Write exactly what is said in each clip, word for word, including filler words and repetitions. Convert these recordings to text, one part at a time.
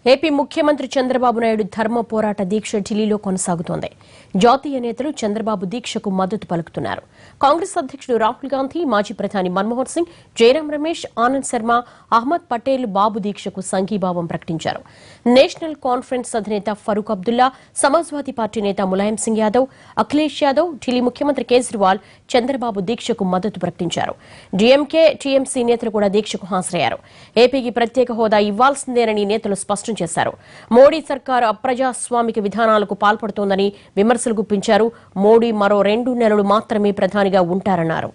AP ముఖ్యమంత్రి చంద్రబాబు నాయుడు ధర్మ పోరాట దీక్ష ఢిల్లీలో కొనసాగుతోంది. జాతీయ నేతలు చంద్రబాబు దీక్షకు మద్దతు పలుకుతున్నారు. కాంగ్రెస్ అధ్యక్షుడు రాహుల్ గాంధీ, మాజీ ప్రధాని మన్మోహన్ సింగ్, జయరాం రమేష్, ఆనంద్ శర్మ, అహ్మద్ పటేల్ బాబు దీక్షకు సంఘీభావం ప్రకటించారు. నేషనల్ కాన్ఫరెన్స్ అధినేత ఫరూక్ అబ్దుల్లా, సమాజ్వాదీ పార్టీ నేత ములాయం సింగ్ యాదవ్, అఖిలేష్ యాదవ్, ఢిల్లీ ముఖ్యమంత్రి కేజ్రీవాల్ చంద్రబాబు దీక్షకు మద్దతు ప్రకటించారు. డీఎంకే, టీఎంసీ నేతలు కూడా దీక్షకు హాజరయ్యారు. ఏపీకి ప్రత్యేక హోదా ఇవ్వాల్సిందేనని నేతలు స్పష్టం చేశారు. మోడీ సర్కారు అప్రజాస్వామిక విధానాలకు పాల్పడుతోందని విమర్శలు గుప్పించారు. మోడీ మరో రెండు నెలలు మాత్రమే ప్రధానిగా ఉంటారన్నారు.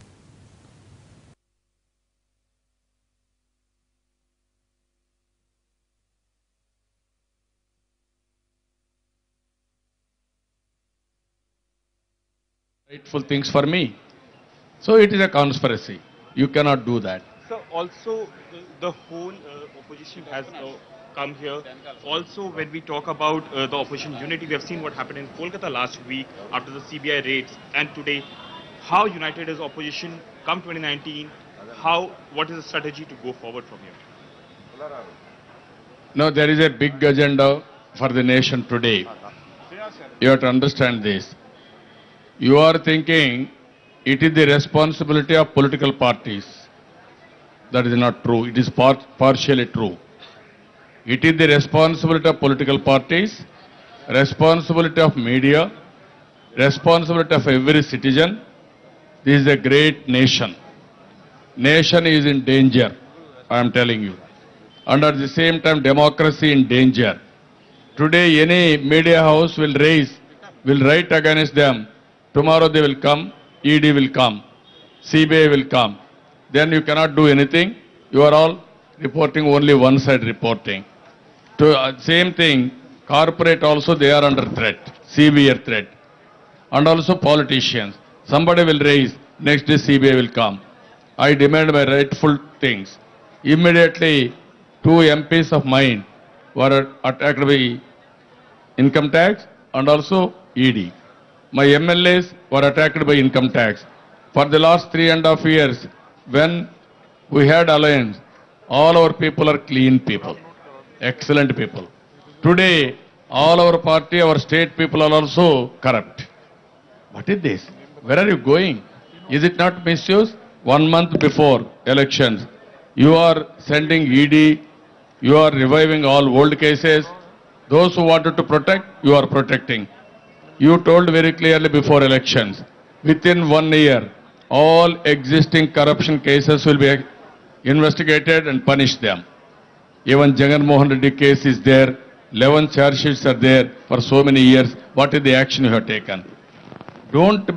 Rightful things for me. So it is a conspiracy. You cannot do that. So also the, the whole uh, opposition has uh, come here. Also when we talk about uh, the opposition unity, we have seen what happened in Kolkata last week after the C B I raids, and today how united is opposition come twenty nineteen? How, what is the strategy to go forward from here? No, there is a big agenda for the nation today. You have to understand this. You are thinking it is the responsibility of political parties. That is not true. It is par partially true. It is the responsibility of political parties, responsibility of media, responsibility of every citizen. This is a great nation. Nation is in danger, I am telling you. And at the same time, democracy in danger. Today, any media house will raise, will write against them. Tomorrow they will come, E D will come, C B I will come. Then you cannot do anything. You are all reporting only one side reporting. To uh, same thing, corporate also they are under threat, severe threat. And also politicians. Somebody will raise, next day C B I will come. I demand my rightful things. Immediately, two M Ps of mine were attacked by income tax and also E D. My M L As were attacked by income tax. For the last three and a half years, when we had alliance, all our people are clean people, excellent people. Today, all our party, our state people are also corrupt. What is this? Where are you going? Is it not misuse? One month before elections, you are sending E D, you are reviving all old cases. Those who wanted to protect, you are protecting. You told very clearly before elections, within one year, all existing corruption cases will be investigated and punish them. Even Jagan Mohan Reddy case is there, eleven charge sheets are there for so many years. What is the action you have taken? Don't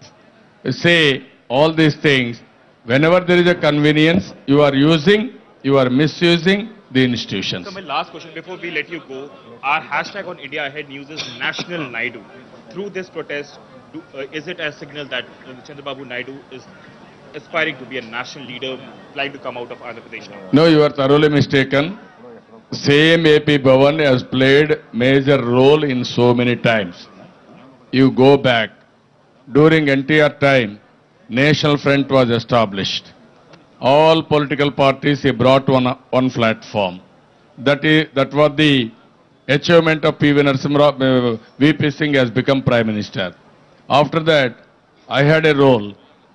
say all these things. Whenever there is a convenience, you are using, you are misusing the institutions. So my last question before we let you go, our hashtag on India Ahead News is National Naidu. Through this protest, do, uh, is it a signal that uh, Chandrababu Naidu is aspiring to be a national leader, planning to come out of Andhra Pradesh now? No, you are thoroughly mistaken. Same A P Bhavan has played major role in so many times. You go back. During N T R time, National Front was established. All political parties he brought on one platform. That is, that was the achievement of P V Narasimha Rao. uh, V P Singh has become Prime Minister. After that, I had a role,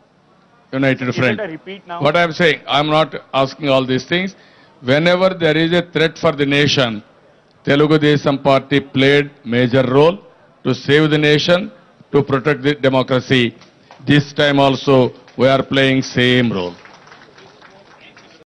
United Front. Is it a repeat now? What I am saying, I am not asking all these things. Whenever there is a threat for the nation, Telugu Desam Party played major role to save the nation, to protect the democracy. This time also, we are playing same role.